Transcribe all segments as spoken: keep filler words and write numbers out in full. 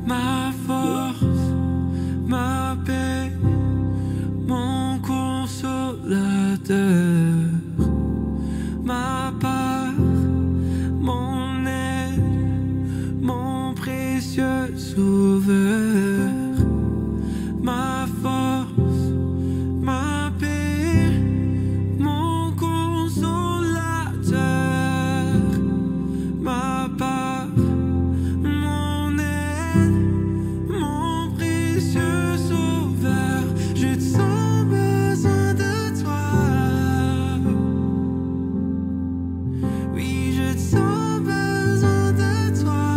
ma force, ma paix, mon consolateur, ma part, mon aide, mon précieux sauveur, ma force, ma paix, mon consolateur, ma part, mon aide, mon précieux sauveur. Je te sens besoin de toi. Oui, je te sens besoin de toi.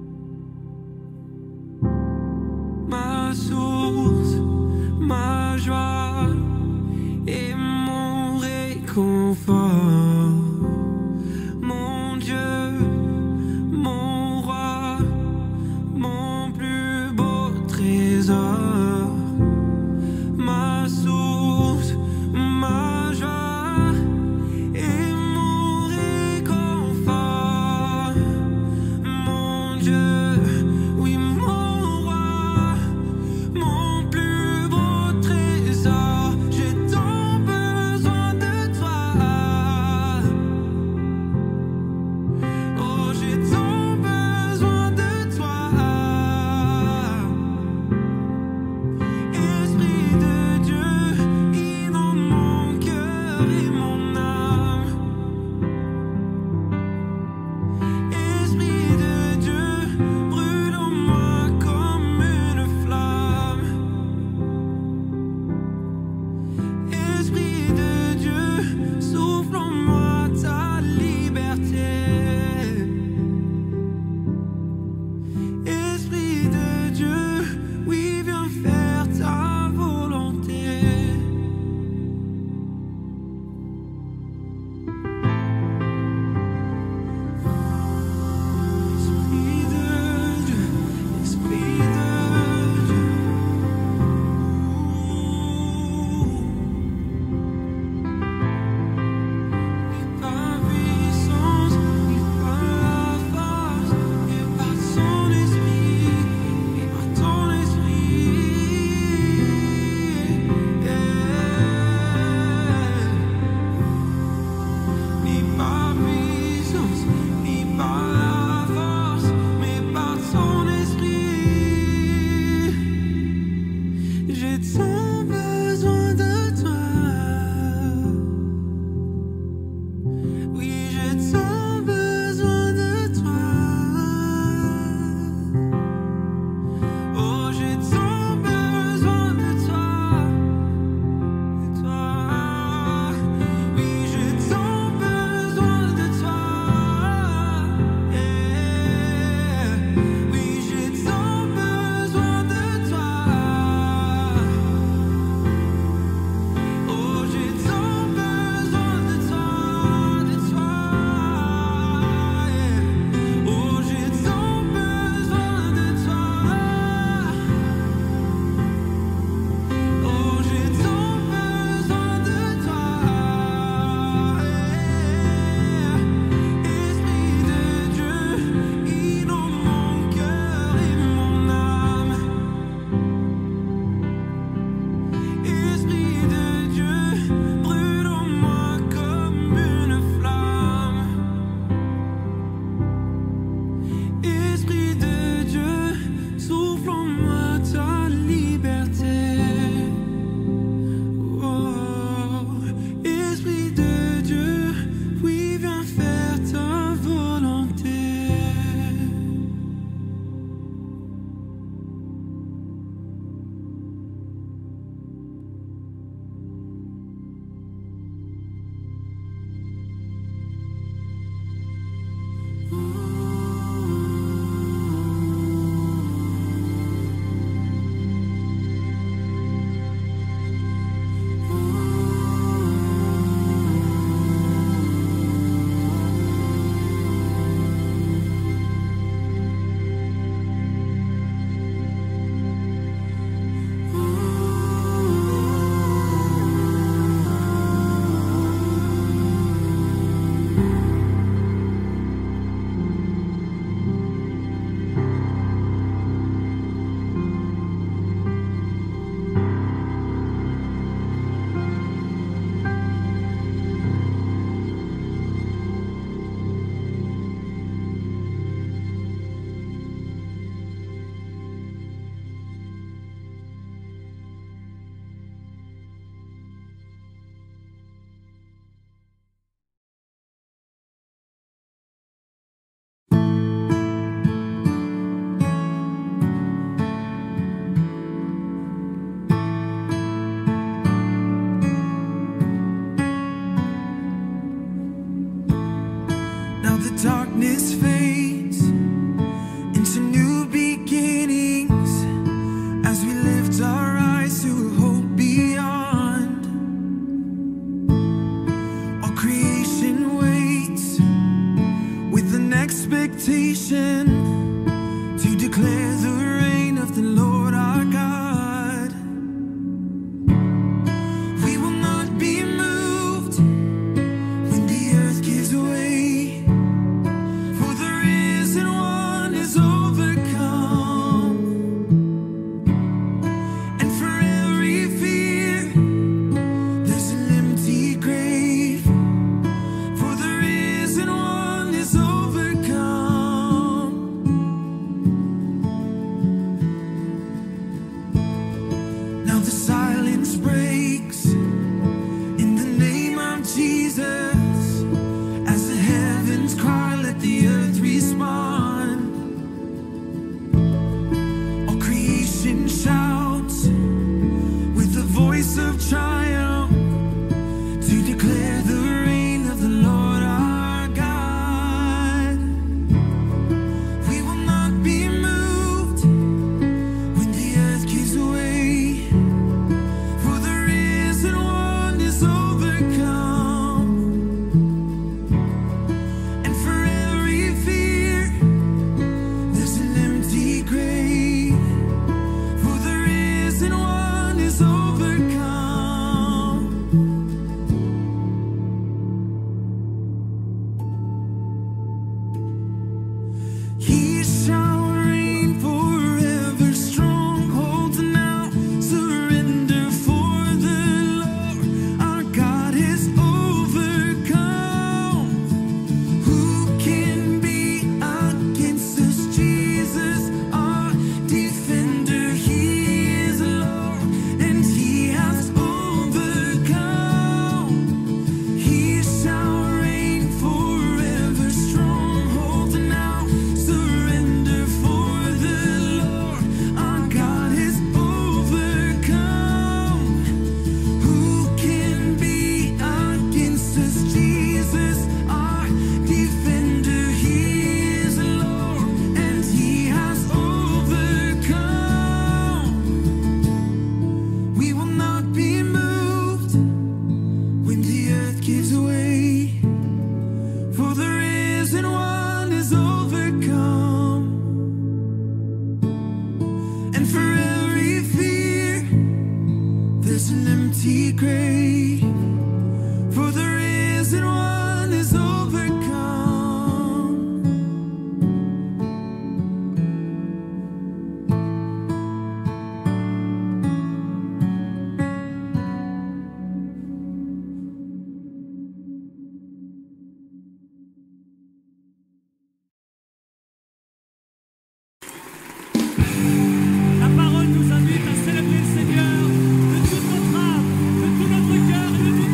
Ma source, ma joie. exaltation to declare the reign of the Lord our God. We will not be moved when the earth gives way, for the risen one is overcome. And for every fear there's an empty grave, for the risen one is overcome. Now the silence breaks in the name of Jesus. As the heavens cry, let the earth respond. All creation shouts with the voice of triumph to declare the reign of the Lord our God. We will not be moved when the earth gives way, for the risen one is overcome. And for every fear there's an empty grave, for the risen one is overcome. He shall reign forever, strongholds now surrender, for the Lord our God is overcome. Who can be against us? Jesus our defender, he is Lord and he has overcome. He shall reign forever, strongholds now surrender, for the Lord our God is overcome. Who can be against us? Jesus our defender, he is Lord and he has overcome. We will not be moved when the earth gives way, for the risen one is overcome. And for every fear there's an empty grave, for the risen one is overcome. La parole nous invite à célébrer le Seigneur de toute notre âme, de tout notre cœur et de toute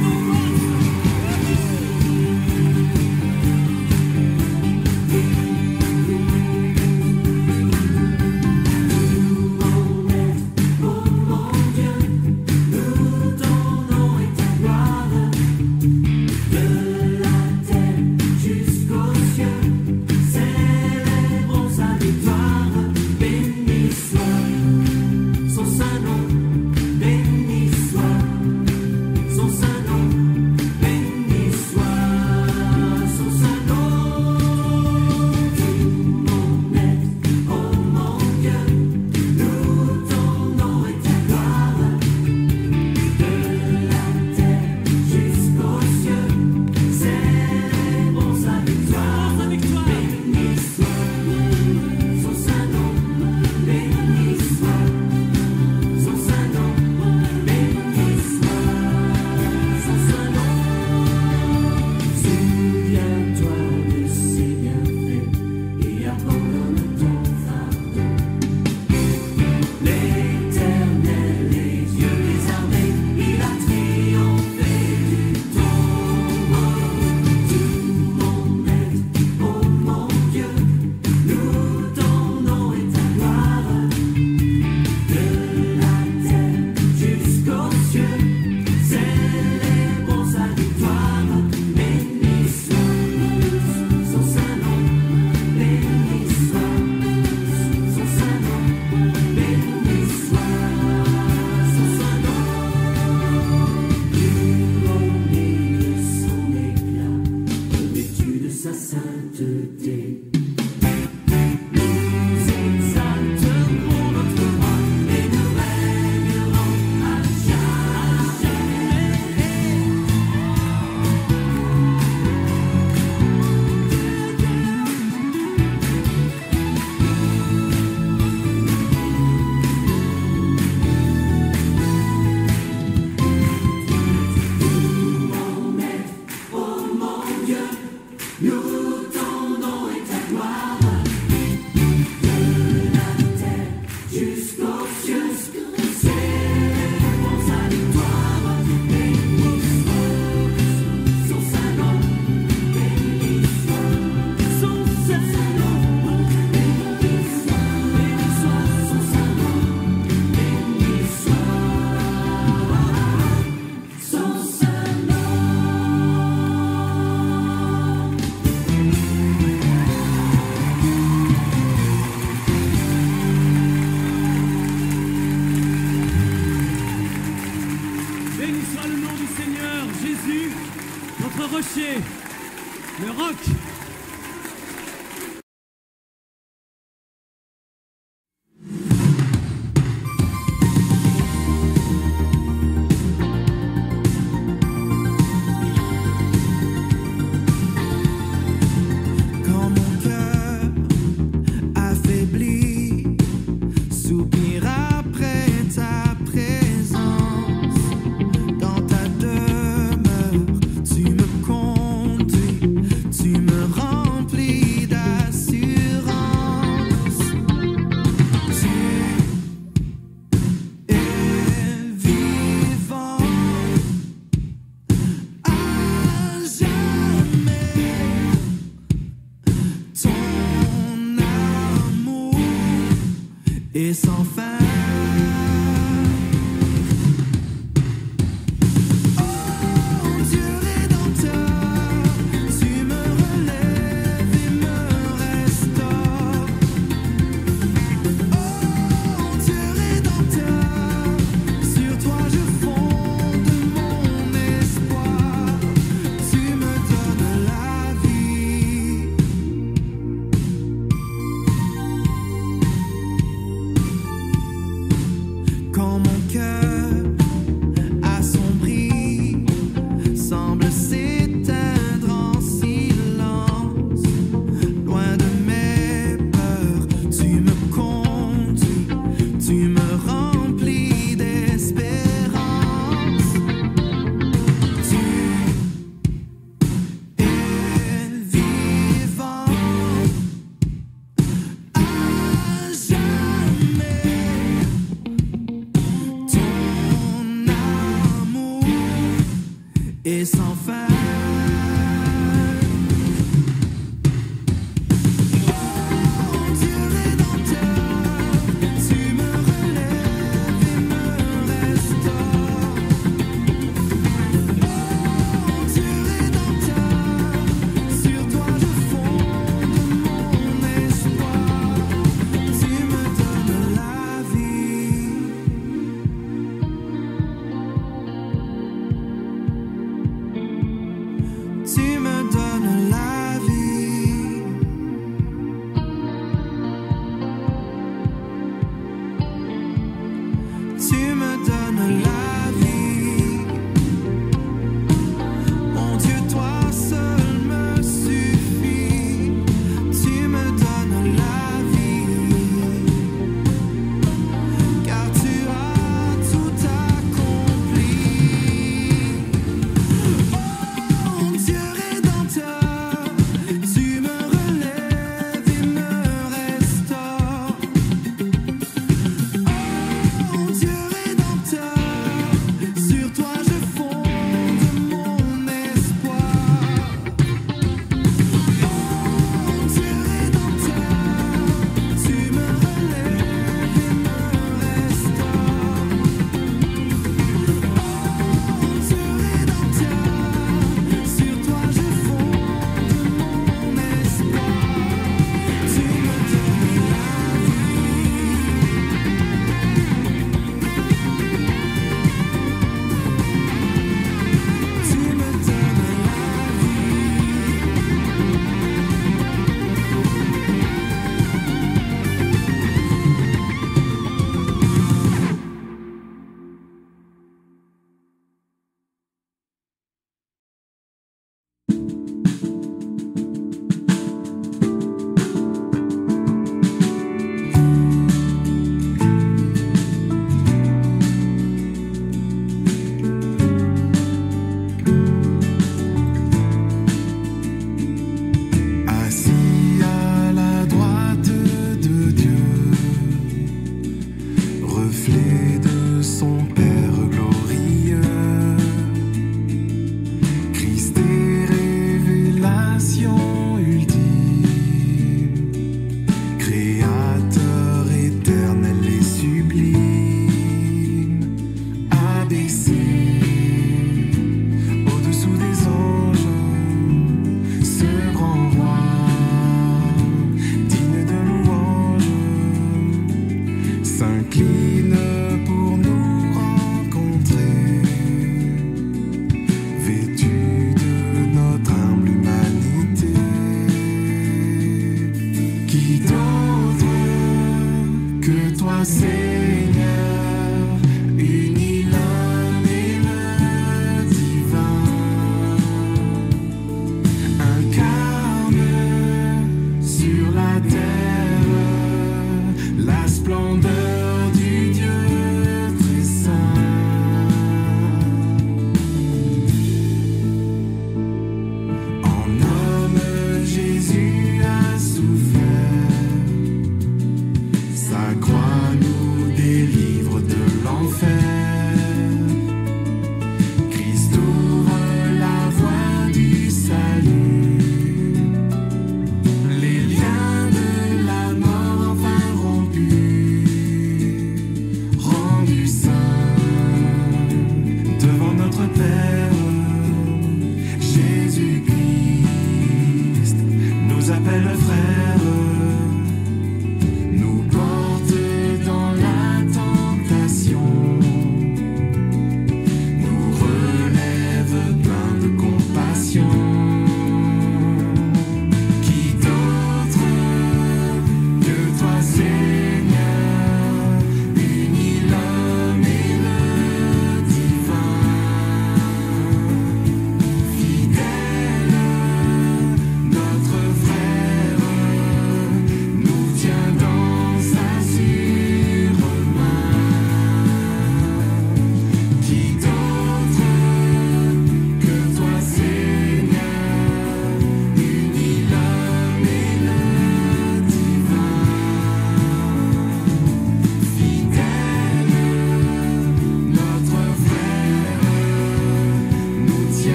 Béni soit le nom du Seigneur, Jésus, notre rocher, le roc. Quand mon cœur affaibli soupire après ta présence, dans ta demeure, tu me conduis, tu me remplis d'assurance. Tu es vivant à jamais. Ton amour est sans fin. Oh Dieu rédempteur, tu me relèves et me restaures. Oh Dieu rédempteur, sur toi je fonde mon espoir. Tu me donnes la vie. Quand mon cœur assombri semble s'éteindre en silence, loin de mes peurs, tu me conduis, tu me remplis d'espérance. Tu es vivant à jamais. Ton amour est sans fin. Oh Dieu rédempteur, tu me relèves et me restaures. Oh Dieu rédempteur, sur toi je fonde mon espoir. Tu me donnes la vie.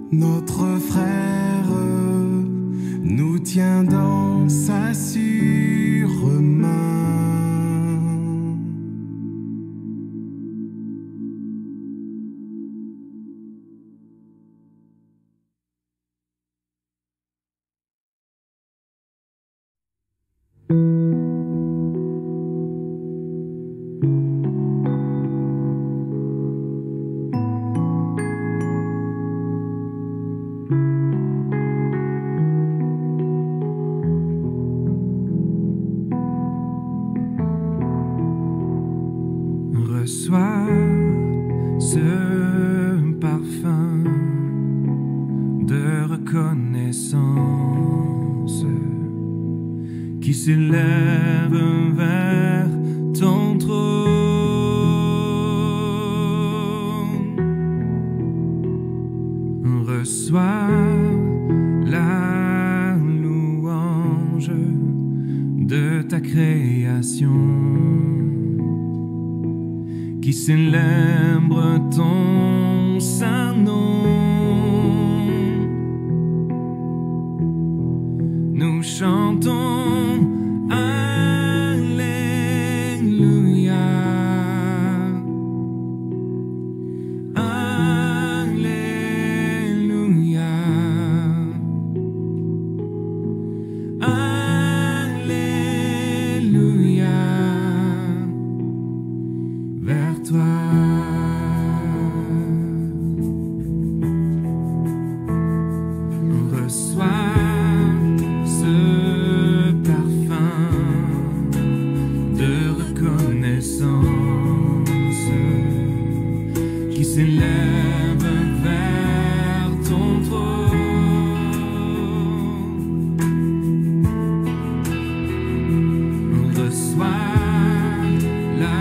Notre frère nous tient dans sa sûre main. Reçois ce parfum de reconnaissance qui s'élève vers ton trône. Reçois la louange de ta création qui célèbre ton saint nom. Nous chantons Alléluia, Alléluia, Alléluia. Vers toi, reçois ce parfum de reconnaissance qui s'élève vers ton trône. Reçois la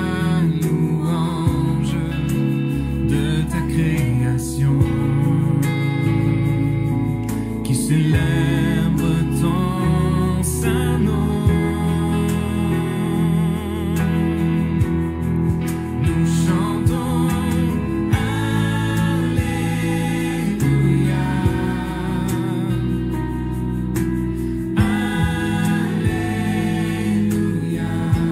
qui célèbre ton saint nom. Nous chantons Alléluia, Alléluia,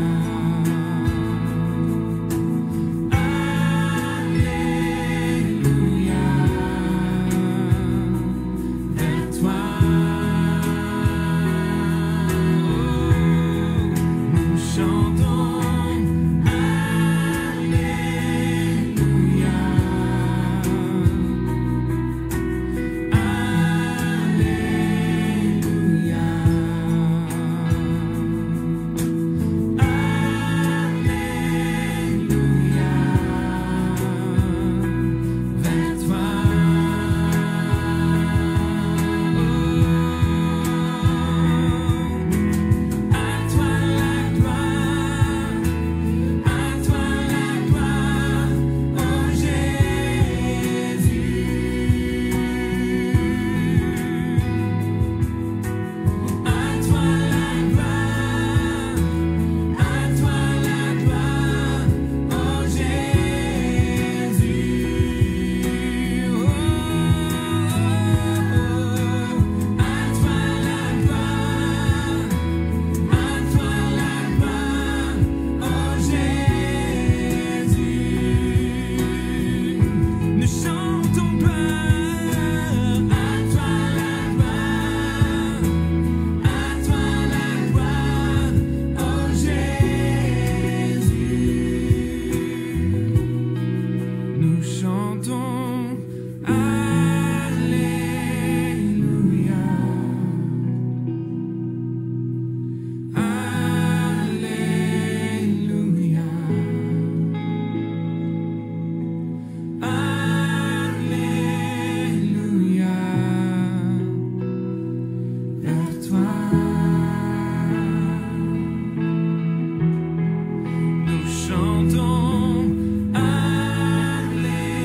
Alléluia. Nous chantons Alléluia.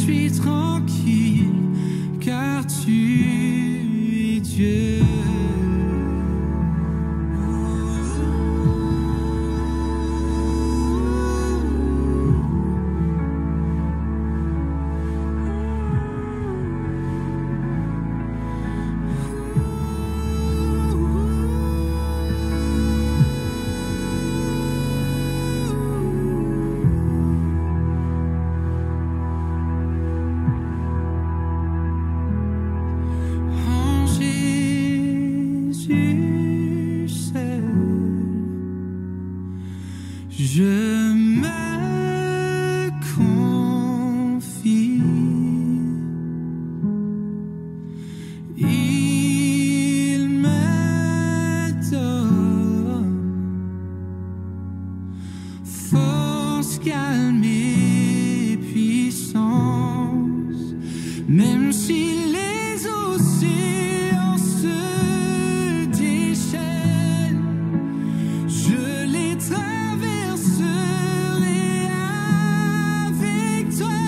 suis tranquille, car tu es Dieu. Je me confie, il me donne force, calme et puissance, même si les océans se déchaînent, je les traverserai avec toi.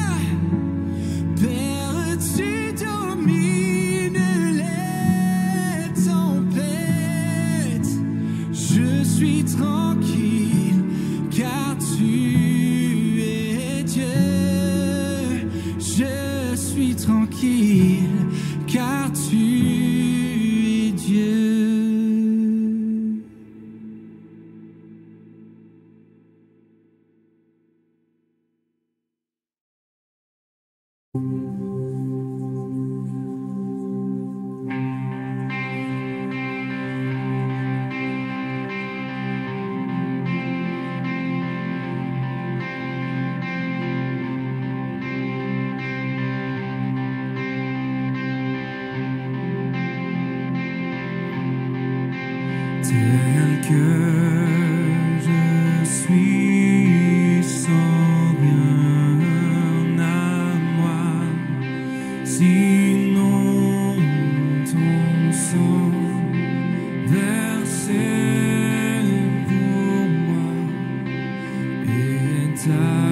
Père, tu domines les tempêtes. Je suis tranquille, car tu es Dieu. Je suis tranquille, car tu es Dieu. Tel que je suis sans rien à moi, sinon ton sang versé pour moi et ta